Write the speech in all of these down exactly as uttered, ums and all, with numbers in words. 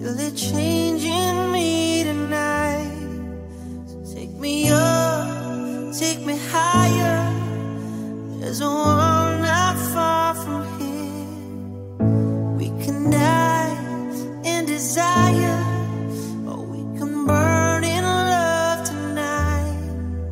feel it changing me tonight. So take me up, take me higher. There's a world not far from here. We can dive in desire, or we can burn in love tonight.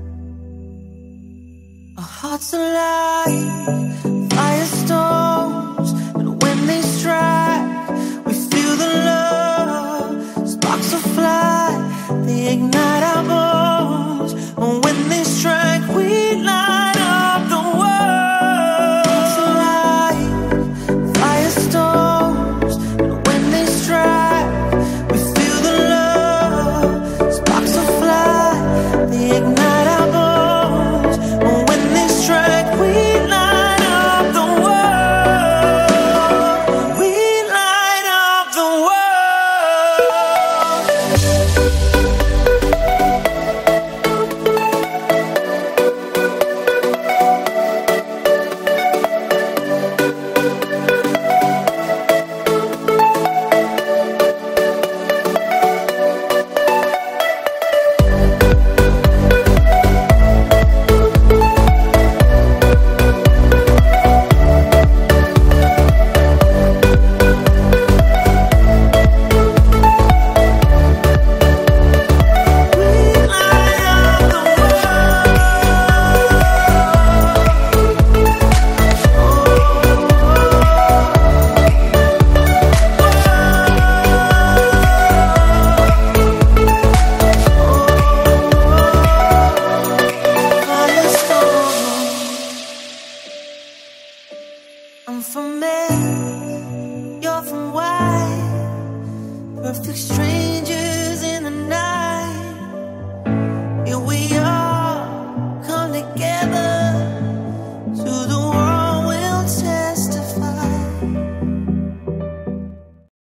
Our hearts alive, firestorms, and when they strike, we feel the love. Sparks will fly, they ignite our bones, and when they strike, we light up the world. Hearts alive, firestorms, and when they strike, we feel the love. Sparks will fly, they ignite our bones, and when they strike, we light up the world. We light up the world. I'm from Mary, you're from Y, perfect strangers.